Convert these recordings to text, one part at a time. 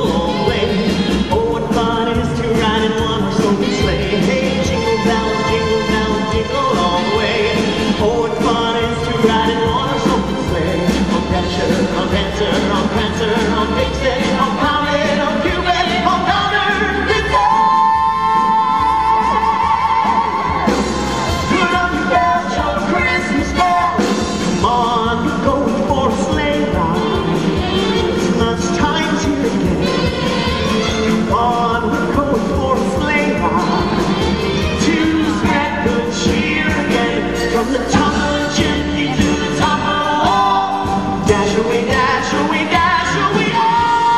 all the way. Oh, what fun it is to ride in one horse open sleigh. Hey, jingle bells, jingle all the way. Oh, what fun it is to ride in one horse open sleigh. On Dasher, on Dancer, on Prancer, on Vixen, on Comet, on Cupid, on Donner, Blitzen. Put up your bells, your Christmas bells. Come on, we're going for a sleigh ride. It's lunchtime till again. Come on, we're going for a sleigh ride. To spread good cheer again. From the top of the chimney to the top of the wall. Dash away, dash away, dash away all.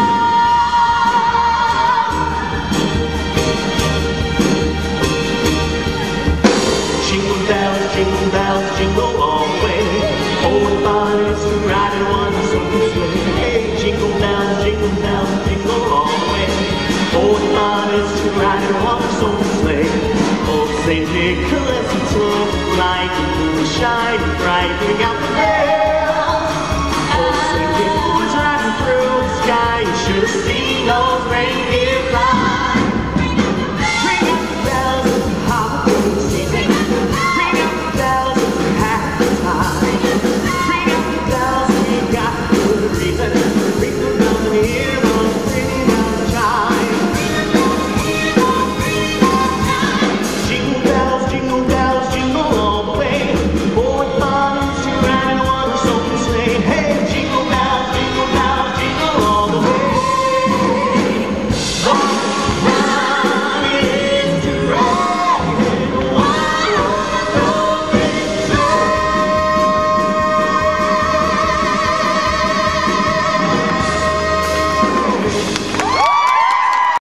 Jingle bells, jingle all the way. Oh, what fun it is to ride in one horse open sleigh. Hey, jingle bells, jingle all the way. Oh, what fun it is to ride in one horse open sleigh. Oh, St. Nicholas, it's looking like a moon shining bright, bring out the hay.